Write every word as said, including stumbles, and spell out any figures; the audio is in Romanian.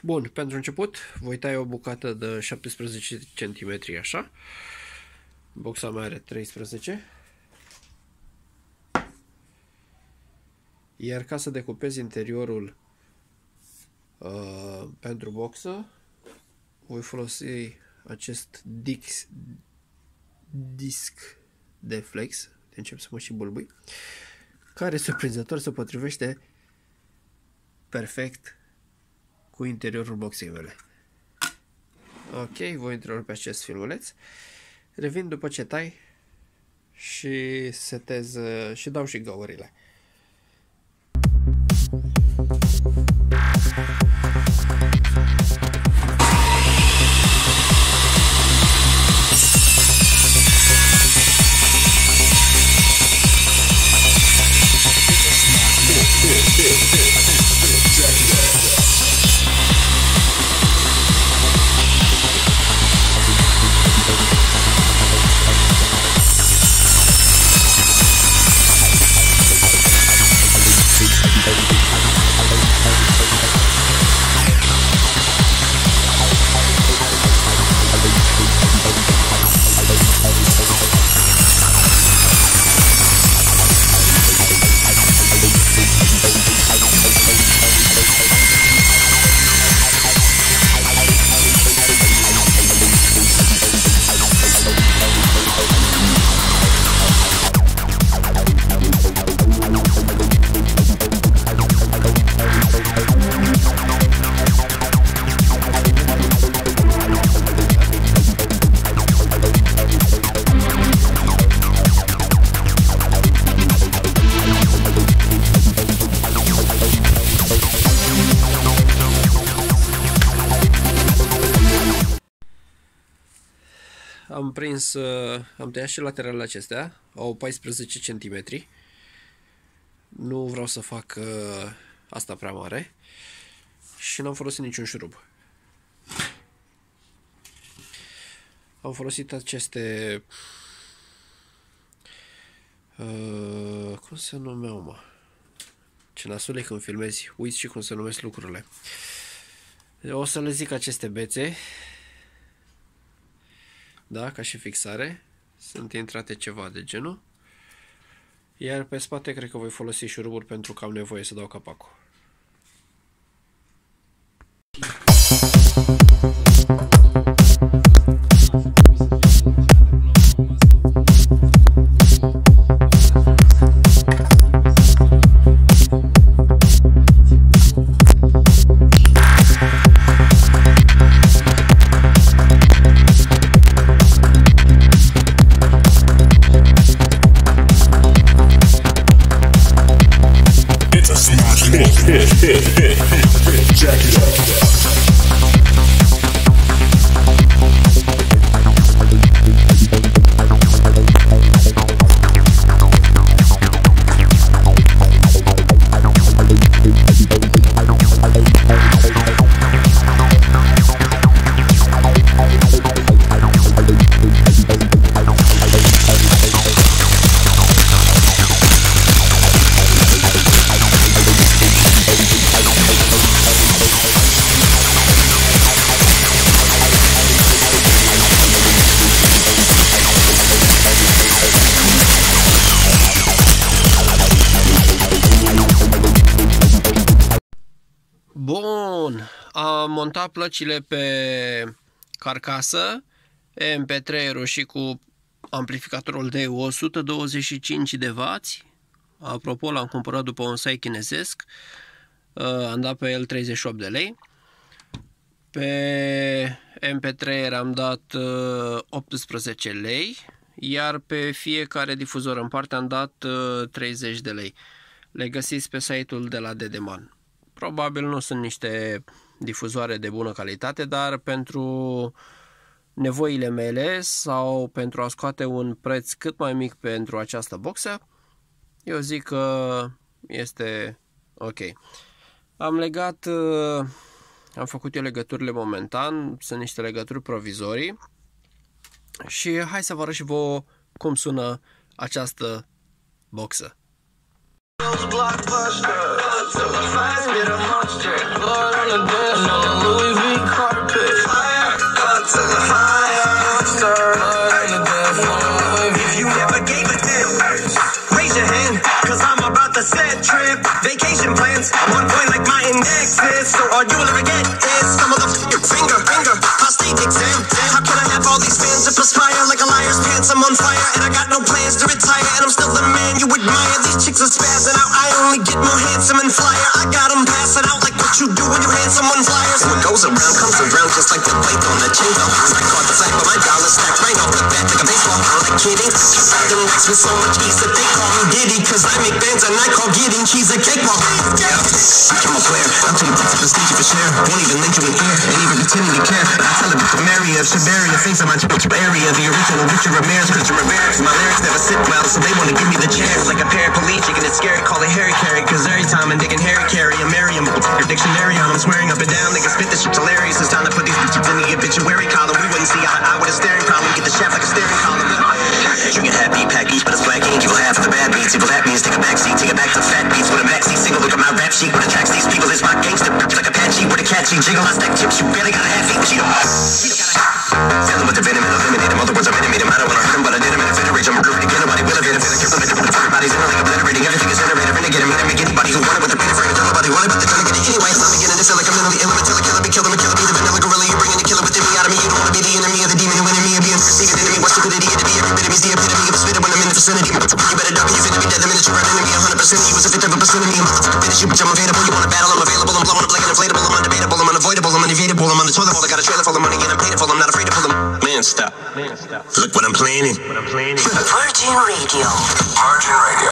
Bun, pentru început voi taia o bucată de șaptesprezece centimetri, așa. Boxa mea are treisprezece. Iar ca să decupez interiorul uh, pentru boxă, voi folosi acest disc, disc de flex, încep să mă și bulbui, care surprinzător se potrivește perfect cu interiorul boxei mele. Ok, voi interiorul pe acest filmuleț. Revin după ce tai și setez și dau și găurile. Am prins, am tăiat și lateralele acestea, au paisprezece centimetri. Nu vreau să fac asta prea mare și n-am folosit niciun șurub. Am folosit aceste, uh, cum se numeau, mă? Ce nasule când filmezi, uiți și cum se numesc lucrurile. O să le zic aceste bețe. Da, ca și fixare. Sunt intrate ceva de genul. Iar pe spate cred că voi folosi șuruburi pentru că am nevoie să dau capacul. Bun, am montat plăcile pe carcasă, M P trei și cu amplificatorul de o sută douăzeci și cinci de wați. Apropo, l-am cumpărat după un site chinezesc, am dat pe el treizeci și opt de lei. Pe M P trei am dat optsprezece lei, iar pe fiecare difuzor în parte am dat treizeci de lei. Le găsiți pe site-ul de la Dedeman. Probabil nu sunt niște difuzoare de bună calitate, dar pentru nevoile mele sau pentru a scoate un preț cât mai mic pentru această boxă, eu zic că este ok. Am legat, am făcut eu legăturile momentan, sunt niște legături provizorii și hai să vă arăt și vouă cum sună această boxă. Blockbuster, five, get a monster, blood on the dance, plans. I'm on point like my index is. So all you'll ever get is some motherfucking finger, finger, prostate exam. How can I have all these fans that perspire like a liar's pants? I'm on fire and I got no plans to retire. And I'm still the man you admire. These chicks are spazzing out. I only get more handsome and flyer. I got them passing out like what you do when you hand someone flyers. And what goes around comes around just like the weight on the chain belt. I caught the fact, but my dollar stacked right off the bat like a baseball. I'm like kidding. I them racks with so much ease that they call me Diddy. Cause I make bands and I call getting cheese a cakewalk. Yeah, I'm a player. I'm too tough to stage for share. Won't even link you in ear. Ain't even pretending to care. I tell it to Mary if she bury the face of my area. The original Richard Ramirez, Christian Rivera. My lyrics never sit well, so they wanna give me the chance. Like a paraplegic and it's scary, call it Harry Carry. Cause every time I'm digging Harry Carry, I'm Merriam. Your dictionary on, I'm swearing up and down. Niggas spit this shit's hilarious. It's time to put these bitches in the obituary column. We wouldn't see eye to eye with a staring problem. Get the shaft like a staring column. Drinking happy, pack each, but it's black ink. Evil half of the bad beats. Evil that means take a back seat. Take it back to fat beats with a maxi single. Look at my rap sheet. What attracts these people is my gangster. Like Apache with a catchy jiggle. I stack chips. You barely got a half eat. She don't. She don't got a half. Tell them with the venom and eliminate them. Other words, I'm intimate. I don't want to hurt them, but I did them in a fit of rage. I'm a groovy to get nobody will have it. I feel like you're flipping the everybody's in like obliterating. Everything is generated. Renegade him. Make anybody who want it with a painted frame. Tell nobody want it, but they're gonna get it anyway. I'm beginning to feel like I'm mentally ill. I'm a killer, killer, be killer, me killer, be the vanilla gorilla. You're bringing the killer within me out of me. You don't want to be the enemy of the demon who enemy of being perceived enemy. What's stupidity? To be every bit of me's the epitome of a spitter when I'm in the vicinity. You better duck, you finna be dead the minute you run into me. one hundred percent of you is a fifth of a percent of me. I'm about to finish you, bitch. I'm available. You want a battle? I'm available. I'm blowing up like an inflatable. I'm undebatable. I'm unavoidable. I'm unevadable. I'm on the toilet bowl. I got a trailer full of money and I'm paid for. I'm not afraid to pull them. Man, stop. Man, stop. Look what I'm planning. What I'm planning. Virgin Radio. Virgin Radio.